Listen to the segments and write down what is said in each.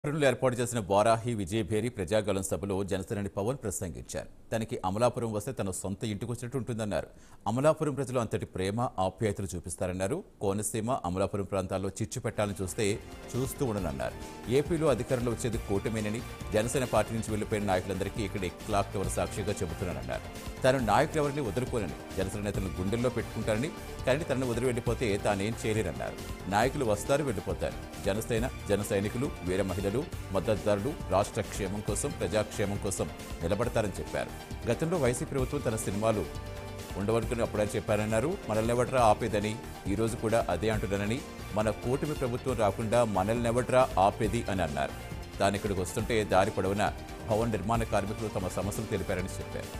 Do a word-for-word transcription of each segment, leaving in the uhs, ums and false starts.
అమలాపురంలో ఏర్పాటు చేసిన వారాహి విజయభేరి ప్రజాగళం సభలో జనసేనాని పవన్ ప్రసంగించారు. తనకి అమలాపురం వస్తే తన సొంత ఇంటికి వచ్చినట్టు ఉంటుందన్నారు. అమలాపురం ప్రజలు అంతటి ప్రేమ ఆప్యాయతలు చూపిస్తారన్నారు. కోనసీమ అమలాపురం ప్రాంతాల్లో చిచ్చు పెట్టాలని చూస్తే చూస్తూ ఉండనన్నారు. ఏపీలో అధికారంలో వచ్చేది కూటమేనని జనసేన పార్టీ నుంచి వెళ్లిపోయిన నాయకులందరికీ ఇక్కడ క్లాక్ టవర్ సాక్షిగా చెబుతున్నానన్నారు. తాను నాయకులెవరిని వదులుకోనని జనసేన నేతలను గుండెల్లో పెట్టుకుంటారని, కానీ తనను వదిలి వెళ్లిపోతే తానేం చేయలేరన్నారు. నాయకులు వస్తారు, వెళ్లిపోతారు. జనసేన జన సైనికులు వీర మహిళలు మద్దతుదారులు రాష్ట్ర క్షేమం కోసం ప్రజాక్షేమం కోసం నిలబడతారని చెప్పారు. గతంలో వైసీపీ ప్రభుత్వం తన సినిమాలు ఉండవనుకుని అప్పుడే చెప్పారన్నారు. మనల్నెవట్రా ఆపేదని ఈ రోజు కూడా అదే అంటున్నానని, మన కూటమి ప్రభుత్వం రాకుండా మనల్నెవట్రా ఆపేది అని అన్నారు. తాను ఇక్కడికి వస్తుంటే దారి పొడవున భవన నిర్మాణ కార్మికులు తమ సమస్యలు తెలిపారని చెప్పారు.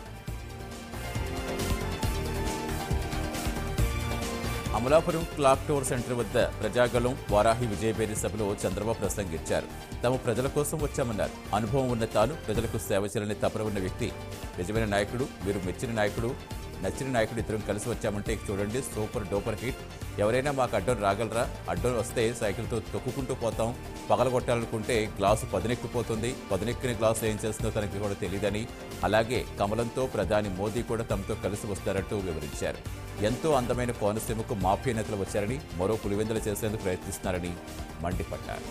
అమలాపురం క్లాక్ టవర్ సెంటర్ వద్ద ప్రజాగళం వారాహి విజయభేరి సభలో చంద్రబాబు ప్రసంగించారు. తాము ప్రజల కోసం వచ్చామన్నారు. అనుభవం ఉన్న తాను ప్రజలకు సేవ చేయాలని తపన ఉన్న వ్యక్తి, నిజమైన నాయకుడు, మీరు మెచ్చిన నాయకుడు, నచ్చిన నాయకుడు ఇద్దరం కలిసి వచ్చామంటే చూడండి సూపర్ డూపర్ హిట్. ఎవరైనా మాకు అడ్డం రాగలరా? అడ్డం వస్తే సైకిల్తో తొక్కుకుంటూ పోతాం. పగలగొట్టాలనుకుంటే గ్లాసు పదునెక్కిపోతుంది. పదునెక్కిన గ్లాసు ఏం చేస్తుందో తనకి కూడా తెలియదని, అలాగే కమలంతో ప్రధాని మోదీ కూడా తమతో కలిసి వస్తారంటూ వివరించారు. ఎంతో అందమైన కోనసీమకు మాఫియా నేతలు వచ్చారని, మరో పులివెందులు చేసేందుకు ప్రయత్నిస్తున్నారని మండిపడ్డారు.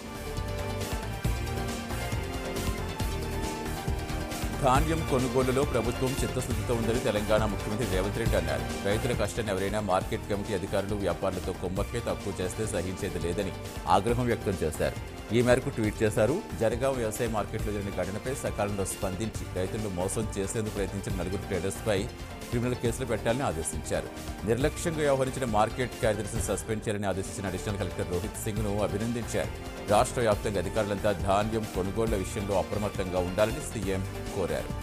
ధాన్యం కొనుగోలులో ప్రభుత్వం చిత్తశుద్ధితో ఉందని తెలంగాణ ముఖ్యమంత్రి రేవంత్ రెడ్డి అన్నారు. రైతుల కష్టాన్ని ఎవరైనా మార్కెట్ కమిటీ అధికారులు వ్యాపారులతో కొమ్మక్కే తక్కువ చేస్తే సహించేది లేదని ఆగ్రహం వ్యక్తం చేశారు. ఈ మేరకు ట్వీట్ చేశారు. జనగాం వ్యవసాయ మార్కెట్లో జరిగిన ఘటనపై సకాలంలో స్పందించి రైతులను మోసం చేసేందుకు ప్రయత్నించిన నలుగురు ట్రేడర్స్పై క్రిమినల్ కేసులు పెట్టాలని ఆదేశించారు. నిర్లక్ష్యంగా వ్యవహరించిన మార్కెట్ కార్యదర్శిని సస్పెండ్ చేయాలని ఆదేశించిన అడిషనల్ కలెక్టర్ రోహిత్ సింగ్ ను అభినందించారు. రాష్ట్ర వ్యాప్తంగా అధికారులంతా ధాన్యం కొనుగోళ్ల విషయంలో అప్రమత్తంగా ఉండాలని సీఎం కోరారు.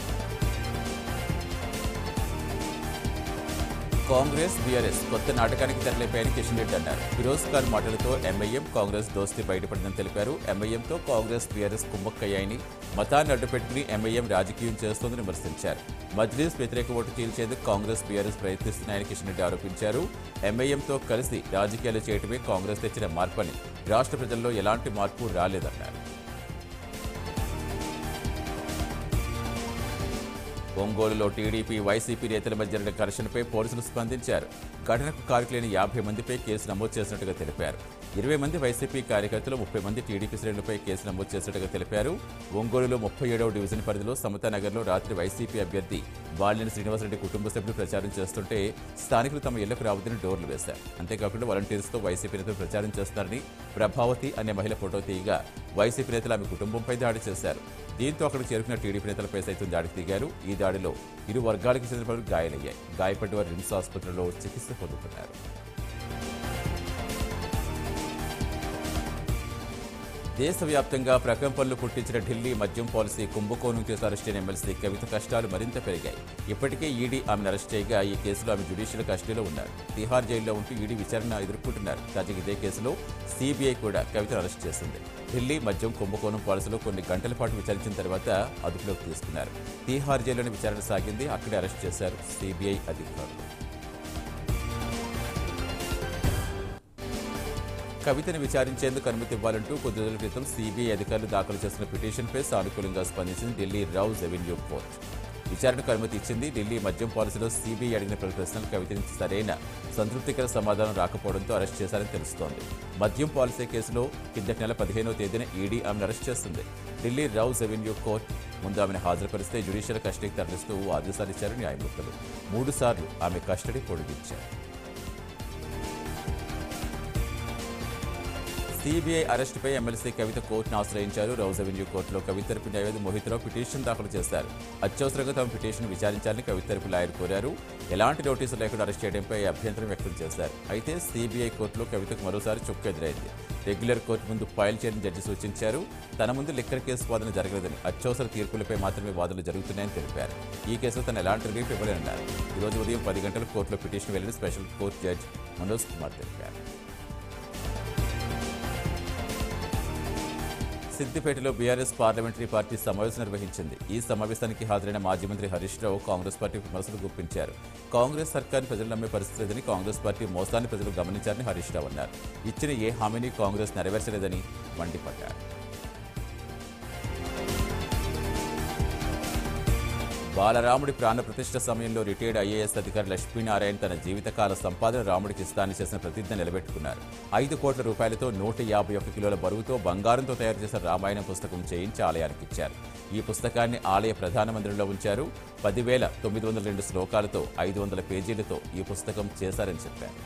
కాంగ్రెస్ బీఆర్ఎస్ కొత్త నాటకానికి తెరలేపాయని కిషన్ రెడ్డి అన్నారు. ఫిరోజ్ ఖాన్ మాటలతో ఎంఐఎం కాంగ్రెస్ దోస్తీ బయటపడిందని తెలిపారు. ఎంఐఎంతో కాంగ్రెస్ బీఆర్ఎస్ కుమ్మక్కయ్యాయని, మతాన్ని అడ్డుపెట్టుకుని ఎంఐఎం రాజకీయం చేస్తోందని విమర్శించారు. మజ్లిస్ వ్యతిరేక ఓటు చీల్చేందుకు కాంగ్రెస్ బీఆర్ఎస్ ప్రయత్నిస్తున్నాయని కిషన్ రెడ్డి ఆరోపించారు. ఎంఐఎంతో కలిసి రాజకీయాలు చేయడమే కాంగ్రెస్ తెచ్చిన మార్పని, రాష్ట్ర ప్రజల్లో ఎలాంటి మార్పు రాలేదన్నారు. ఒంగోలులో టీడీపీ వైసీపీ నేతల మధ్య జరిగిన ఘర్షణపై పోలీసులు స్పందించారు. ఘటనకు కారకులైన యాభై మందిపై కేసు నమోదు చేసినట్టుగా తెలిపారు. ఇరవై మంది వైసీపీ కార్యకర్తలు, ముప్పై మంది టీడీపీ శ్రేణులపై కేసు నమోదు చేసినట్టుగా తెలిపారు. ఒంగోలులో ముప్పై ఏడవ డివిజన్ పరిధిలో సమతానగర్లో రాత్రి వైసీపీ అభ్యర్థి బాలినేని శ్రీనివాసరెడ్డి కుటుంబ సభ్యులు ప్రచారం చేస్తుంటే స్థానికులు తమ ఇళ్లకు రావద్దని డోర్లు వేశారు. అంతేకాకుండా వాలంటీర్స్తో వైసీపీ నేతలు ప్రచారం చేస్తున్నారని ప్రభావతి అనే మహిళ ఫోటో తీయగా వైసీపీ నేతలు ఆమె కుటుంబంపై దాడి చేశారు. దీంతో అక్కడికి చేరుకున్న టీడీపీ నేతలపై సైతం దాడికి దిగారు. ఈ దాడిలో ఇరు వర్గాలకు చెందిన పలువురు గాయాలయ్యాయి. గాయపడ్డ వారు రిమ్స్ ఆసుపత్రిలో చికిత్స పొందుతున్నారు. దేశవ్యాప్తంగా ప్రకంపనలు పుట్టించిన ఢిల్లీ మద్యం పాలసీ కుంభకోణం కేసు అరెస్ట్ అయిన ఎమ్మెల్సీ కవిత కష్టాలు మరింత పెరిగాయి. ఇప్పటికే ఈడీ ఆమెను అరెస్ట్ చేయగా ఈ కేసులో ఆమె జ్యుడిషియల్ కస్టడీలో ఉన్నారు. తిహార్ జైల్లో ఉంటూ ఈడీ విచారణ ఎదుర్కొంటున్నారు. తాజాగా ఇదే కేసులో సీబీఐ కూడా కవితను అరెస్ట్ చేసింది. ఢిల్లీ మద్యం కుంభకోణం పాలసీలో కొన్ని గంటల పాటు విచారించిన తర్వాత అదుపులోకి తీసుకున్నారు. తిహార్ జైల్లోని విచారణ సాగింది. అక్కడే అరెస్ట్ చేశారు సీబీఐ అధికారులు. కవితను విచారించేందుకు అనుమతి ఇవ్వాలంటూ కొద్ది రోజుల క్రితం సీబీఐ అధికారులు దాఖలు చేసిన పిటిషన్పై సానుకూలంగా స్పందించింది ఢిల్లీ రౌజ్ రెవెన్యూ కోర్టు. విచారణకు అనుమతి ఇచ్చింది. ఢిల్లీ మద్యం పాలసీలో సీబీఐ అడిగిన పలు ప్రశ్నలు కవిత నుంచి సరైన సంతృప్తికర సమాధానం రాకపోవడంతో అరెస్ట్ చేశారని తెలుస్తోంది. మద్యం పాలసీ కేసులో కిందటి నెల పదిహేనవ తేదీన ఈడీ ఆమెను అరెస్ట్ చేస్తుంది. ఢిల్లీ రౌజ్ రెవెన్యూ కోర్టు ముందు ఆమెను హాజరుపరిస్తే జ్యుడిషియల్ కస్టడీకి తరలిస్తూ ఆదేశాలు ఇచ్చారు న్యాయమూర్తులు. మూడు సార్లు ఆమె కస్టడీ పొడిగించారు. సీబీఐ అరెస్టుపై ఎమ్మెల్సీ కవిత కోర్టును ఆశ్రయించారు. రౌజ్ రెవెన్యూ కోర్టులో కవిత తరపు న్యాయవాది మోహిత్రావు పిటిషన్ దాఖలు చేశారు. అత్యవసరంగా తమ పిటిషన్ విచారించాలని కవిత తరపు లాయర్ కోరారు. ఎలాంటి నోటీసులు లేకుండా అరెస్ట్ చేయడంపై అభ్యంతరం వ్యక్తం చేశారు. అయితే సీబీఐ కోర్టులో కవితకు మరోసారి చుక్క ఎదురైంది. రెగ్యులర్ కోర్టు ముందు ఫైల్ చేయని జడ్జి సూచించారు. తన ముందు లిక్కర్ కేసు వాదన జరగలేదని, అత్యవసర తీర్పులపై మాత్రమే వాదనలు జరుగుతున్నాయని తెలిపారు. ఈ కేసులో తను ఎలాంటి రిలీఫ్ ఇవ్వలేనన్నారు. ఈరోజు ఉదయం పది గంటలకు కోర్టులో పిటిషన్ వెళ్లని special court judge Manoj Kumar తెలిపారు. సిద్దిపేటలో బీఆర్ఎస్ పార్లమెంటరీ పార్టీ సమావేశం నిర్వహించింది. ఈ సమావేశానికి హాజరైన మాజీ మంత్రి హరీష్ రావు కాంగ్రెస్ పార్టీ విమర్శలు గుప్పించారు. కాంగ్రెస్ సర్కార్ని ప్రజలు నమ్మే పరిస్థితి లేదని, కాంగ్రెస్ పార్టీ మోసాన్ని ప్రజలు గమనించారని హరీష్ రావు అన్నారు. ఇచ్చిన ఏ హామీని కాంగ్రెస్ నెరవేర్చలేదని మండిపడ్డారు. బాలరాముడి ప్రాణప్రతిష్ఠ సమయంలో రిటైర్డ్ ఐఏఎస్ అధికారి లక్ష్మీనారాయణ తన జీవితకాల సంపాదన రాముడికి ఇస్తానని చేసిన ప్రతిజ్ఞ నిలబెట్టుకున్నారు. ఐదు కోట్ల రూపాయలతో నూట యాభై ఒక్క కిలోల బరువుతో బంగారంతో తయారు చేసిన రామాయణం పుస్తకం చేయించి ఆలయానికి ఇచ్చారు. ఈ పుస్తకాన్ని ఆలయ ప్రధాన మందిరంలో ఉంచారు. పదివేల తొమ్మిది వందల రెండు శ్లోకాలతో ఐదు వందల పేజీలతో ఈ పుస్తకం చేశారని చెప్పారు.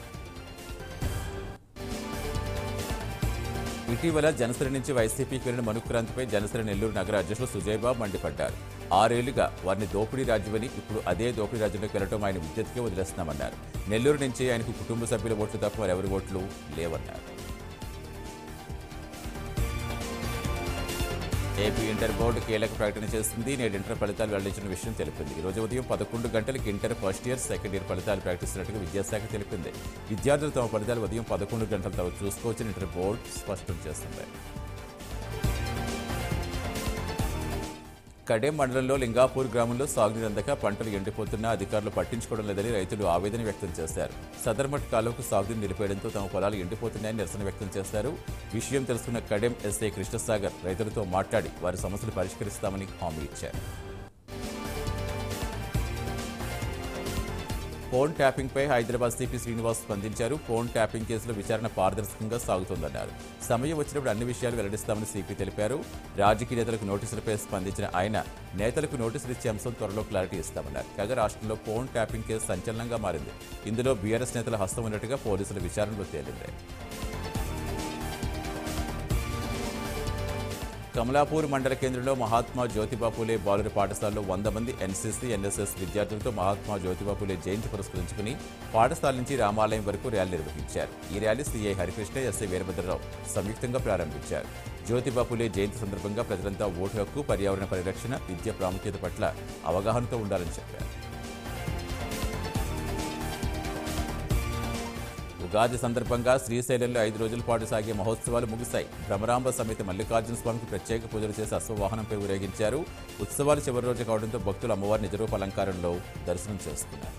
ఇటీవల జనసేన నుంచి వైసీపీకి వెళ్లిన మనుక్రాంతిపై జనసేన నెల్లూరు నగర అధ్యక్షులు సుజయ్ బాబు మండిపడ్డారు. ఆరేళ్లుగా వారిని దోపిడీ రాజ్యమని, ఇప్పుడు అదే దోపిడీ రాజ్యంలోకి వెళ్లడం ఆయన విద్యుత్కే వదిలేస్తున్నామన్నారు. నెల్లూరు నుంచి ఆయనకు కుటుంబ సభ్యుల ఓట్లు తప్ప మరెవరి ఓట్లు లేవన్నారు. ఏపీ ఇంటర్ బోర్డు కీలక ప్రకటన చేస్తుంది. నేడు ఇంటర్ ఫలితాలు వెల్లడించిన విషయం తెలిపింది. ఈ రోజు ఉదయం పదకొండు గంటలకు inter first year, second year ఫలితాలు ప్రకటిస్తున్నట్టుగా విద్యాశాఖ తెలిపింది. విద్యార్థులు తమ ఫలితాలు ఉదయం పదకొండు గంటల తర్వాత చూసుకోవచ్చని ఇంటర్ బోర్డు స్పష్టం చేస్తుంది. కడెం మండలంలో లింగాపూర్ గ్రామంలో సాగునీరు అందక పంటలు ఎండిపోతున్నా అధికారులు పట్టించుకోవడం లేదని రైతులు ఆవేదన వ్యక్తం చేశారు. సదర్మట్ కాలువకు సాగునీరు నిలిపేయడంతో తమ పొలాలు ఎండిపోతున్నాయని నిరసన వ్యక్తం చేశారు. విషయం తెలుసుకున్న కడెం ఎస్ఐ కృష్ణసాగర్ రైతులతో మాట్లాడి వారి సమస్యలు పరిష్కరిస్తామని హామీ ఇచ్చారు. ఫోన్ ట్యాపింగ్పై హైదరాబాద్ సిపి శ్రీనివాస్ స్పందించారు. ఫోన్ ట్యాపింగ్ కేసులో విచారణ పారదర్శకంగా సాగుతోందన్నారు. సమయం వచ్చినప్పుడు అన్ని విషయాలు వెల్లడిస్తామని సిపి తెలిపారు. రాజకీయ నేతలకు నోటీసులపై స్పందించిన ఆయన నేతలకు నోటీసులు ఇచ్చే అంశం త్వరలో క్లారిటీ ఇస్తామన్నారు. కాగా రాష్ట్రంలో ఫోన్ ట్యాపింగ్ కేసు సంచలనంగా మారింది. ఇందులో బీఆర్ఎస్ నేతల హస్తం ఉన్నట్టుగా పోలీసుల విచారణలో తేలింది. కమలాపూర్ మండల కేంద్రంలో మహాత్మా జ్యోతిబా పూలే బాలుర పాఠశాలలో వంద మంది ఎన్సీసీ, ఎన్ఎస్ఎస్ విద్యార్థులతో మహాత్మా జ్యోతిబా పూలే జయంతి పురస్కరించుకుని పాఠశాల నుంచి రామాలయం వరకు ర్యాలీ నిర్వహించారు. ఈ rally CI Harikrishna, SI Veerabhadrarao సంయుక్తంగా ప్రారంభించారు. జ్యోతిబా పూలే జయంతి సందర్భంగా ప్రజలంతా ఓటు హక్కు, పర్యావరణ పరిరక్షణ, విద్య ప్రాముఖ్యత పట్ల అవగాహనతో ఉండాలని చెప్పారు. ఉగాది సందర్భంగా శ్రీశైలంలో ఐదు రోజుల పాటు సాగే మహోత్సవాలు ముగిశాయి. భ్రమరాంబ సమేత మల్లికార్జున స్వామికి ప్రత్యేక పూజలు చేసి అశ్వవాహనంపై ఊరేగించారు. ఉత్సవాలు చివరి రోజు కావడంతో భక్తులు అమ్మవారి నిజరూప అలంకారంలో దర్శనం చేసుకున్నారు.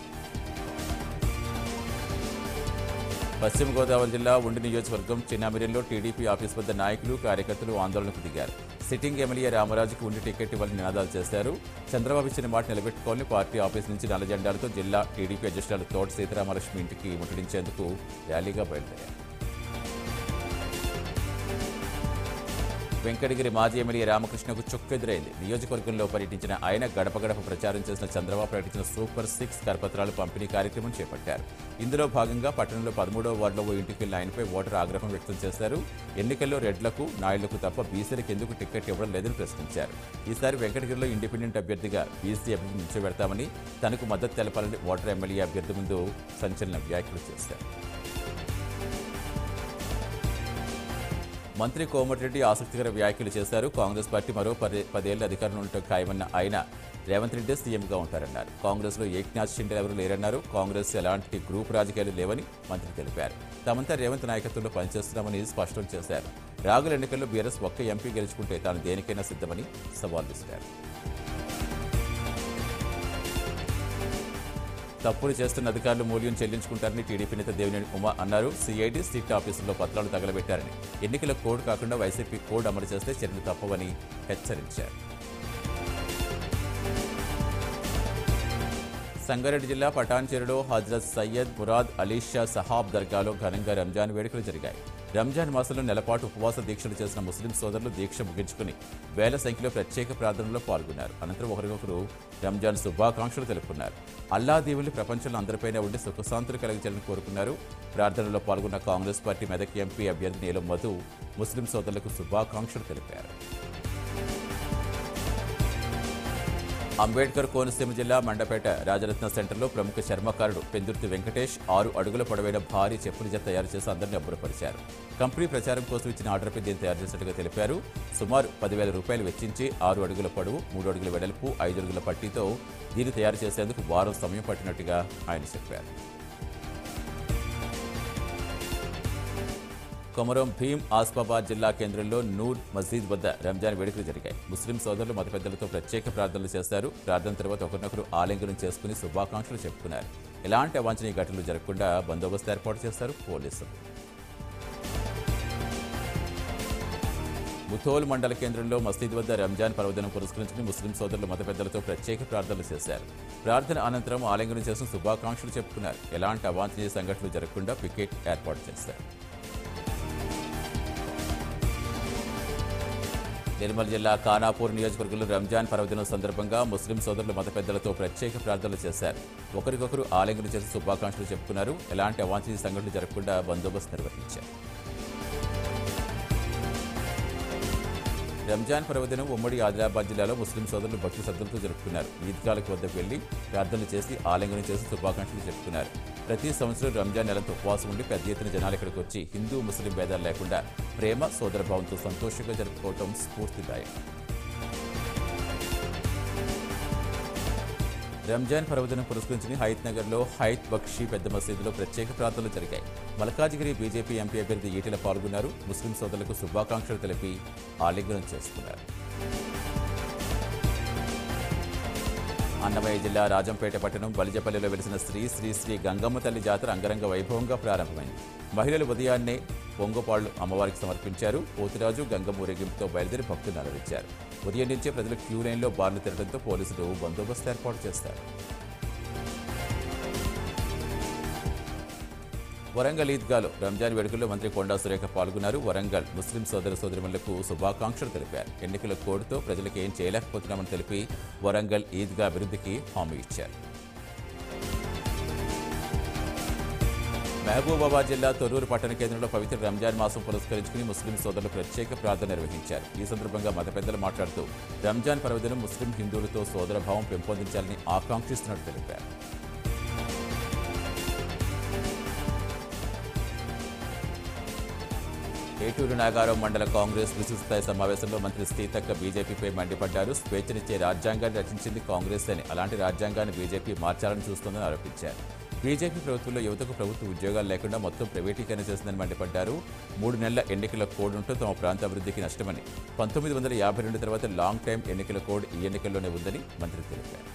పశ్చిమ గోదావరి జిల్లా ఉండి నియోజకవర్గం చిన్నామిరిలో టీడీపీ ఆఫీస్ వద్ద నాయకులు, కార్యకర్తలు ఆందోళనకు దిగారు. సిట్టింగ్ ఎమ్మెల్యే రామరాజుకు ఉండి టికెట్ ఇవ్వాలని నినాదాలు చేశారు. చంద్రబాబు ఇచ్చిన మాట నిలబెట్టుకోవాలని పార్టీ ఆఫీస్ నుంచి నల్ల జెండాలతో జిల్లా టీడీపీ అధ్యక్షురాలు తోట సీతారామలక్ష్మి ఇంటికి ముట్టడించేందుకు ర్యాలీగా బయలుదేరారు. వెంకటగిరి మాజీ ఎమ్మెల్యే రామకృష్ణకు చుక్కెదురైంది. నియోజకవర్గంలో పర్యటించిన ఆయన గడప గడప ప్రచారం చేసిన చంద్రబాబు ప్రకటించిన సూపర్ సిక్స్ కరపత్రాలు పంపిణీ కార్యక్రమం చేపట్టారు. ఇందులో భాగంగా పట్టణంలో పదమూడవ వార్డులో ఓ ఇంటికి వెళ్లిన ఆయనపై ఓటరు ఆగ్రహం వ్యక్తం చేశారు. ఎన్నికల్లో రెడ్లకు, నాయుళ్లకు తప్ప బీసీలకు ఎందుకు టికెట్ ఇవ్వడం లేదని ప్రశ్నించారు. ఈసారి వెంకటగిరిలో ఇండిపెండెంట్ అభ్యర్థిగా బీసీ అభ్యర్థి నిలిచిపెడతామని, తనకు మద్దతు తెలపాలని ఓటర్ ఎమ్మెల్యే అభ్యర్థి ముందు సంచలన వ్యాఖ్యలు చేశారు. మంత్రి కోమటిరెడ్డి ఆసక్తికర వ్యాఖ్యలు చేశారు. కాంగ్రెస్ పార్టీ మరో పది పదేళ్ల అధికారంలో ఉండటం ఖాయమన్న ఆయన రేవంత్ రెడ్డి సీఎంగా ఉంటారన్నారు. కాంగ్రెస్లో ఏక్నాథ్ షిండే ఎవరు లేరన్నారు. కాంగ్రెస్ ఎలాంటి గ్రూప్ రాజకీయాలు లేవని మంత్రి తెలిపారు. తామంతా రేవంత్ నాయకత్వంలో పనిచేస్తున్నామని స్పష్టం చేశారు. రాగుల ఎన్నికల్లో బీఆర్ఎస్ ఒక్క ఎంపీ గెలుచుకుంటే తాను దేనికైనా సిద్ధమని సవాల్ విసిరారు. తప్పులు చేస్తున్న అధికారులు మూల్యం చెల్లించుకుంటారని టీడీపీ నేత దేవినేని ఉమా అన్నారు. సిఐడి సిట్ ఆఫీసుల్లో పత్రాలు తగలబెట్టారని, ఎన్నికల కోడ్ కాకుండా వైసీపీ కోడ్ అమలు చేస్తే చర్యలు తప్పవని హెచ్చరించారు. సంగారెడ్డి జిల్లా పటాన్చెరులో హజ్రత్ సయ్యద్ మురాద్ అలీషా సహాబ్ దర్గాలో ఘనంగా రంజాన్ వేడుకలు జరిగాయి. రంజాన్ మాసంలో నెలపాటు ఉపవాస దీక్షలు చేసిన ముస్లిం సోదరులు దీక్ష ముగించుకుని వేల సంఖ్యలో ప్రత్యేక ప్రార్థనలో పాల్గొన్నారు. అనంతరం ఒకరికొకరు రంజాన్ శుభాకాంక్షలు తెలుపుకున్నారు. అల్లా దీవులు ప్రపంచంలో అందరిపైన ఉండి సుఖశాంతులు కలిగించాలని కోరుకున్నారు. ప్రార్థనలో పాల్గొన్న కాంగ్రెస్ పార్టీ మెదక్ ఎంపీ అభ్యర్థి నీలం మధు ముస్లిం సోదరులకు శుభాకాంక్షలు తెలిపారు. అంబేద్కర్ కోనసీమ జిల్లా మండపేట రాజరత్న సెంటర్లో ప్రముఖ చర్మకారుడు పెందుర్తి వెంకటేష్ ఆరు అడుగుల పొడవైన భారీ చెప్పుల జత తయారు చేసి అందరినీ అబ్బురపరిచారు. కంపెనీ ప్రచారం కోసం ఇచ్చిన ఆర్డర్పై దీన్ని తయారు చేసినట్టుగా తెలిపారు. సుమారు పదివేల రూపాయలు వెచ్చించి ఆరు అడుగుల పొడవు, మూడు అడుగుల వెడల్పు, ఐదు అడుగుల పట్టీతో దీన్ని తయారు చేసేందుకు వారం సమయం పట్టినట్టుగా ఆయన చెప్పారు. కొమరం భీం ఆస్ఫాబాద్ జిల్లా కేంద్రంలో నూర్ మసీద్ వద్ద రంజాన్ వేడుకలు జరిగాయి. ముస్లిం సోదరులు మత పెద్దలతో ప్రత్యేక ప్రార్థనలు చేశారు. ప్రార్థన తర్వాత ఒకరినొకరు ఆలింగనం చేసుకుని శుభాకాంక్షలు చెప్పుకున్నారు. ఎలాంటి అవాంఛనీయ ఘటనలు జరగకుండా బందోబస్తు ఏర్పాటు చేశారు పోలీసులు. ముథోల్ మండల కేంద్రంలో మసీద్ వద్ద రంజాన్ పర్వదినం పురస్కరించుకుని ముస్లిం సోదరులు మత పెద్దలతో ప్రత్యేక ప్రార్థనలు చేశారు. ప్రార్థన అనంతరం ఆలింగనం చేసిన శుభాకాంక్షలు చెప్పుకున్నారు. ఎలాంటి అవాంఛనీయ సంఘటనలు జరగకుండా పికెట్ ఏర్పాటు చేశారు. నిర్మల్ జిల్లా ఖానాపూర్ నియోజకవర్గంలో రంజాన్ పర్వదినం సందర్భంగా ముస్లిం సోదరులు మత పెద్దలతో ప్రత్యేక ప్రార్థనలు చేశారు. ఒకరికొకరు ఆలింగనం చేసి శుభాకాంక్షలు చెప్పుకున్నారు. ఎలాంటి అవాంఛనీయ సంఘటనలు జరగకుండా బందోబస్తు నిర్వహించారు. రంజాన్ పర్వదినం ఉమ్మడి ఆదిలాబాద్ జిల్లాలో ముస్లిం సోదరులు భక్తి శ్రద్ధలతో జరుపుకున్నారు. ఈద్గాలకు వద్దకు వెళ్లి ప్రార్థనలు చేసి ఆలింగనం చేసి శుభాకాంక్షలు చెప్పుకున్నారు. ప్రతి సంవత్సరం రంజాన్ నెలంతో ఉపవాసం ఉండి పెద్ద ఎత్తున జనాలు ఇక్కడికి వచ్చి హిందూ ముస్లిం భేదాలు లేకుండా ప్రేమ సోదరభావంతో సంతోషంగా జరుపుకోవడం స్ఫూర్తిదాయం. రంజాన్ పర్వదినం పురస్కరించుకుని హైత్ నగర్లో హైత్ బక్షీ పెద్ద మసీదులో ప్రత్యేక ప్రార్థనలు జరిగాయి. మల్కాజిగిరి బీజేపీ ఎంపీ అభ్యర్థి ఈటెల పాల్గొన్నారు. ముస్లిం సోదరులకు శుభాకాంక్షలు తెలిపి ఆలింగనం చేసుకున్నారు. అన్నమయ్య జిల్లా రాజంపేట పట్టణం బలిజపల్లిలో వెలిసిన శ్రీ శ్రీ శ్రీ గంగమ్మ తల్లి జాతర అంగరంగ వైభవంగా ప్రారంభమైంది. మహిళలు ఉదయాన్నే పొంగపాళ్లు అమ్మవారికి సమర్పించారు. పోతురాజు గంగమ్మ ఊరేగింపుతో బయలుదేరి భక్తులు అలరించారు. ఉదయం నుంచే ప్రజలు క్యూ లైన్లో బార్లు తిరగడంతో పోలీసులు బందోబస్తు ఏర్పాటు చేస్తారు. వరంగల్ ఈద్గాలో రంజాన్ వేడుకల్లో మంత్రి కొండా సురేఖ పాల్గొన్నారు. వరంగల్ ముస్లిం సోదర సోదరిమణులకు శుభాకాంక్షలు తెలిపారు. ఎన్నికల కోడ్తో ప్రజలకు ఏం చేయలేకపోతున్నామని తెలిపి వరంగల్ ఈద్గా అభివృద్ధికి హామీ ఇచ్చారు. మహబూబాబాద్ జిల్లా తొర్రూరు పట్టణ కేంద్రంలో పవిత్ర రంజాన్ మాసం పురస్కరించుకుని ముస్లిం సోదరులు ప్రత్యేక ప్రార్థన నిర్వహించారు. ఈ సందర్భంగా మత పెద్దలు మాట్లాడుతూ రంజాన్ పర్వదినం ముస్లిం హిందువులతో సోదరభావం పెంపొందించాలని ఆకాంక్షిస్తున్నట్టు తెలిపారు. ఏటూరు నాగారం మండల కాంగ్రెస్ విస్తృతస్థాయి సమావేశంలో మంత్రి సీతక్క బీజేపీపై మండిపడ్డారు. స్వేచ్ఛనిచ్చే రాజ్యాంగాన్ని రచించింది కాంగ్రెస్ అని, అలాంటి రాజ్యాంగాన్ని బీజేపీ మార్చాలని చూస్తోందని ఆరోపించారు. బీజేపీ ప్రభుత్వంలో యువతకు ప్రభుత్వ ఉద్యోగాలు లేకుండా మొత్తం ప్రైవేటీకరణ చేసిందని మండిపడ్డారు. మూడు నెలల ఎన్నికల కోడ్ ఉంటూ తమ ప్రాంత అభివృద్ధికి నష్టమని, పంతొమ్మిది వందల యాభై రెండు తర్వాత లాంగ్ టైం ఎన్నికల కోడ్ ఈ ఎన్నికల్లోనే ఉందని మంత్రి తెలిపారు.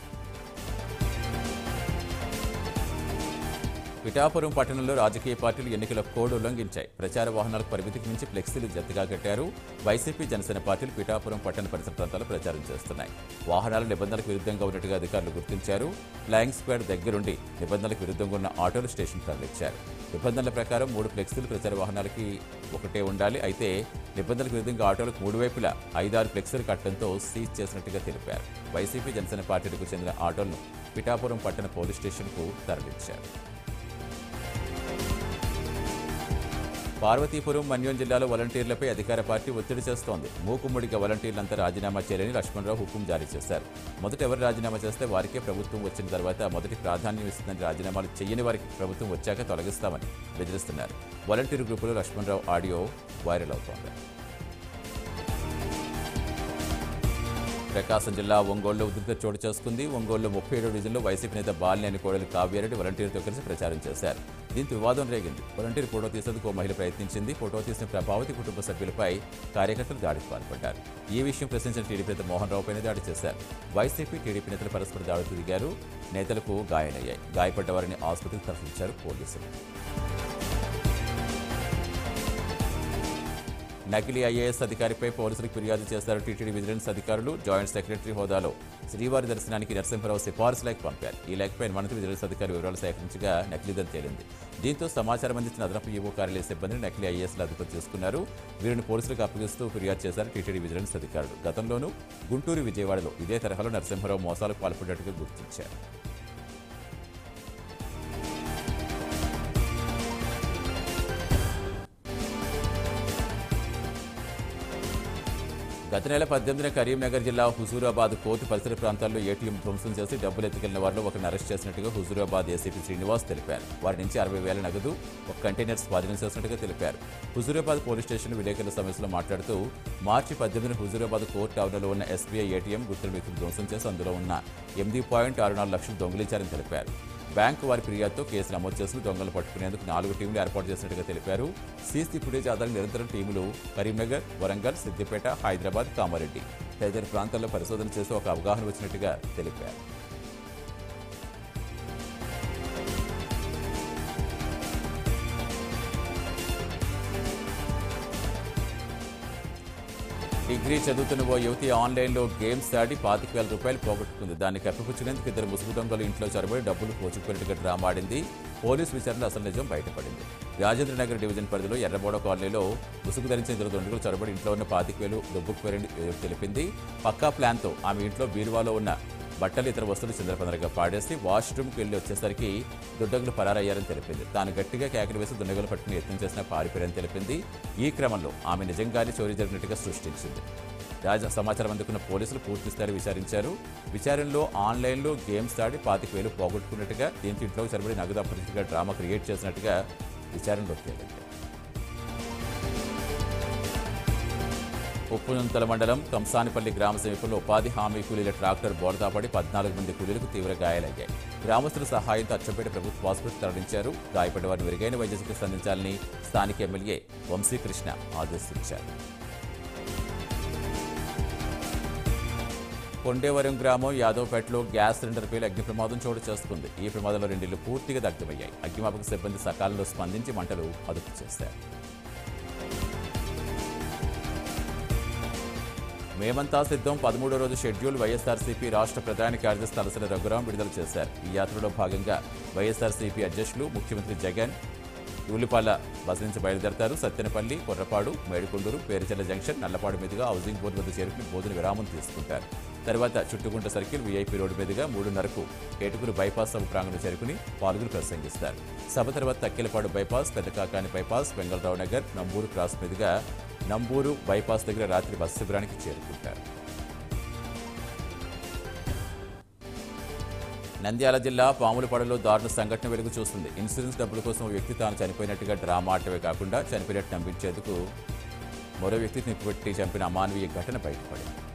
పిఠాపురం పట్టణంలో రాజకీయ పార్టీలు ఎన్నికల కోడ్ ఉల్లంఘించాయి. ప్రచార వాహనాలకు పరిమితికి మించి ఫ్లెక్సీలు జతగా కట్టారు. వైసీపీ జనసేన పార్టీలు పిఠాపురం పట్టణ పరిసర ప్రాంతాల్లో ప్రచారం చేస్తున్నాయి. వాహనాల నిబంధనలకు విరుద్ధంగా ఉన్నట్టుగా అధికారులు గుర్తించారు. ఫ్లయింగ్ స్క్వాడ్ దగ్గరుండి నిబంధనలకు విరుద్ధంగా ఉన్న ఆటోలు స్టేషన్ తరలించారు. నిబంధనల ప్రకారం మూడు ఫ్లెక్సీలు ప్రచార వాహనాలకి ఒకటే ఉండాలి. అయితే నిబంధనలకు విరుద్ధంగా ఆటోలకు మూడు వైపులా ఐదారు ఫ్లెక్సీలు కట్టడంతో సీజ్ చేసినట్టుగా తెలిపారు. వైసీపీ జనసేన పార్టీలకు చెందిన ఆటోలను పిఠాపురం పట్టణ పోలీస్ స్టేషన్కు తరలించారు. పార్వతీపురం మన్యం జిల్లాలో వాలంటీర్లపై అధికార పార్టీ ఒత్తిడి చేస్తోంది. మూకుమ్మడిగా వాలంటీర్లంతా రాజీనామా చేయాలని లక్ష్మణరావు హుకుం జారీ చేశారు. మొదట ఎవరు రాజీనామా చేస్తే వారికే ప్రభుత్వం వచ్చిన తర్వాత మొదటి ప్రాధాన్యం ఇస్తుందని, రాజీనామాలు చేయని వారికి ప్రభుత్వం వచ్చాక తొలగిస్తామని బెదిరిస్తున్నారు. వాలంటీర్ గ్రూపులో లక్ష్మణరావు ఆడియో వైరల్ అవుతోంది. ప్రకాశం జిల్లా ఒంగోలులో ఉద్రిక్తత చోటు చేసుకుంది. ఒంగోలులో ముప్పై ఏడో డివిజన్లో వైసీపీ నేత బాలినేని కోడలి కావ్యారెడ్డి వాలంటీర్తో కలిసి ప్రచారం చేశారు. దీంతో వివాదం రేగింది. వాలంటీర్ ఫోటో తీసేందుకు ఓ మహిళ ప్రయత్నించింది. ఫోటో తీసిన ప్రభావతి కుటుంబ సభ్యులపై కార్యకర్తలు దాడికి పాల్పడ్డారు. ఈ విషయం ప్రశ్నించిన టీడీపీ నేత మోహన్ రావుపైన దాడి చేశారు. వైసీపీ టీడీపీ నేతలు పరస్పర దాడులు దిగారు. నేతలకు గాయాలయ్యాయి. గాయపడ్డ వారిని ఆసుపత్రికి తరలించారు పోలీసులు. నకిలీ ఐఏఎస్ అధికారిపై పోలీసులకు ఫిర్యాదు చేశారు టీటీడీ విజిలెన్స్ అధికారులు. జాయింట్ సెక్రటరీ హోదాలో శ్రీవారి దర్శనానికి నరసింహరావు సిఫార్సు లేఖ పంపారు. ఈ లేఖపై అనుమానిత విజిలెన్స్ అధికారి వివరాలు సేకరించగా నకిలీదని తేలింది. దీంతో సమాచారం అందించిన అదనపు ఈవో కార్యాలయ సిబ్బందిని నకిలీ ఐఏఎస్లు అదుపు చేసుకున్నారు. వీరిని పోలీసులకు అప్పగిస్తూ ఫిర్యాదు చేశారు టీటీడీ విజిలెన్స్ అధికారులు. గతంలోనూ గుంటూరు, విజయవాడలో ఇదే తరహాలో నరసింహరావు మోసాలకు పాల్పడ్డట్టుగా గుర్తించారు. గత నెల పద్దెనిమిదిన కరీంనగర్ జిల్లా హుజూరాబాద్ కోర్టు పరిసర ప్రాంతాల్లో ఏటీఎం ధ్వంసం చేసి డబ్బులు ఎత్తుకెళ్లిన వారిలో ఒకరిని అరెస్ట్ చేసినట్టుగా హుజూరాబాద్ ఏసీపీ శ్రీనివాస్ తెలిపారు. వారి నుంచి అరవై వేల నగదు, ఒక కంటైనర్ స్వాధీనం చేసినట్టుగా తెలిపారు. హుజూరాబాద్ పోలీస్ స్టేషన్ విలేకరుల సమావేశంలో మాట్లాడుతూ మార్చి పద్దెనిమిదిన హుజూరాబాద్ కోర్టు ఆవరణలో ఉన్న ఎస్బీఐ ఏటీఎం గుర్తుల వ్యక్తులు ధ్వంసం చేసి అందులో ఉన్న ఎనిమిది పాయింట్ ఆరు నాలుగు లక్షలు దొంగిలించారని తెలిపారు. బ్యాంకు వారి ఫిర్యాదుతో కేసు నమోదు చేసి దొంగలు పట్టుకునేందుకు నాలుగు టీంలు ఏర్పాటు చేసినట్టుగా తెలిపారు. సీసీ ఫుటేజ్ ఆధారంగా నిరంతరం టీములు కరీంనగర్, వరంగల్, సిద్దిపేట, హైదరాబాద్, కామారెడ్డి తదితర ప్రాంతాల్లో పరిశోధన చేసి ఒక అవగాహన వచ్చినట్టుగా తెలిపారు. డిగ్రీ చదువుతున్న ఓ యువతి ఆన్లైన్లో గేమ్స్ ఆడి పాతిక వేల రూపాయలు పోగొట్టుకుంది. దాన్ని కప్పిపుచ్చినందుకు ఇద్దరు ముసుగు దొంగలు ఇంట్లో చొరబడి డబ్బులు పోచుకున్నట్టుగా డ్రామా ఆడింది. పోలీసు విచారణలో అసలు నిజం బయటపడింది. రాజేంద్రనగర్ డివిజన్ పరిధిలో ఎర్రబోడ కాలనీలో ముసుగు ధరించిన ఇద్దరు దొంగలు చొరబడి ఇంట్లో ఉన్న పాతిక వేలు దొబ్బుకుపోయారని తెలిపింది. పక్కా ప్లాన్తో ఆమె ఇంట్లో బీరువాలో ఉన్న బట్టలు ఇతర వస్తువులు చిందరపందరగా పాడేసి వాష్రూమ్కి వెళ్లి వచ్చేసరికి దుండగులు పరారయ్యారని తెలిపింది. తాను గట్టిగా కేకలు వేసి దుండగులు పట్టుకుని యత్నం చేసిన పారిపోయారని తెలిపింది. ఈ క్రమంలో ఆమె నిజంగానే చోరీ జరిగినట్టుగా సృష్టించింది. తాజా సమాచారం అందుకున్న పోలీసులు పూర్తిస్థాయి విచారించారు. విచారణలో ఆన్లైన్లో గేమ్స్ ఆడి పాతిక వేలు పోగొట్టుకున్నట్టుగా, దీంతో ఇంట్లోకి సరిపడి నగదు అప్పటిగా డ్రామా క్రియేట్ చేసినట్టుగా విచారణలోకి తేలింది. ఉప్పునుంతల మండలం కంసానిపల్లి గ్రామ సమీపంలో ఉపాధి హామీ కూలీల ట్రాక్టర్ బోర్దాపడి పద్నాలుగు మంది కూలీలకు తీవ్ర గాయాలయ్యాయి. గ్రామస్తుల సహాయంతో అచ్చంపేట ప్రభుత్వ ఆసుపత్రికి తరలించారు. గాయపడ్డ వారిని మెరుగైన వైద్య చికిత్స అందించాలని స్థానిక ఎమ్మెల్యే వంశీకృష్ణ ఆదేశించారు. కొండేవరం గ్రామం యాదవ్పేటలో గ్యాస్ సిలిండర్ పేలి అగ్ని ప్రమాదం చోటు చేసుకుంది. ఈ ప్రమాదంలో రెండిళ్లు పూర్తిగా దగ్ధమయ్యాయి. అగ్నిమాపక సిబ్బంది సకాలంలో స్పందించి మంటలు అదుపు చేశారు. మేమంతా సిద్ధం పదమూడో రోజు షెడ్యూల్ వైఎస్ఆర్సీపీ రాష్ట్ర ప్రధాన కార్యదర్శి తలసరి రఘురాం విడుదల చేశారు. ఈ యాత్రలో భాగంగా వైఎస్ఆర్సీపీ అధ్యక్షులు ముఖ్యమంత్రి జగన్ ఉల్లిపాల బస్ నుంచి బయలుదేరతారు. సత్తెనపల్లి, కొర్రపాడు, మేడికొండూరు, పేరుచెల్ల జంక్షన్, నల్లపాడు మీదుగా హౌసింగ్ బోర్డు వద్ద చేరుకుని భోజన విరామం తీసుకుంటారు. తర్వాత చుట్టుగుంట సర్కిల్, వీఐపీ రోడ్డు మీదుగా మూడున్నరకు ఏటుగురు బైపాస్ సభ ప్రాంగణం చేరుకుని పాల్గొని ప్రసంగిస్తారు. సభ తర్వాత Takkellapadu bypass, Peddakakani bypass, Vengalarao Nagar, Namburu cross మీదుగా నంబూరు బైపాస్ దగ్గర రాత్రి బస్సు శిబిరానికి చేరుకుంటారు. నంద్యాల జిల్లా పాములపాడులో దారుణ సంఘటన వెలుగు చూస్తుంది. ఇన్సూరెన్స్ డబ్బుల కోసం ఓ వ్యక్తి తాను చనిపోయినట్టుగా డ్రామా ఆడటమే కాకుండా చనిపోయినట్టు నమ్మించేందుకు మరో వ్యక్తిని నిప్పుపెట్టి చంపిన అమానవీయ ఘటన బయటపడింది.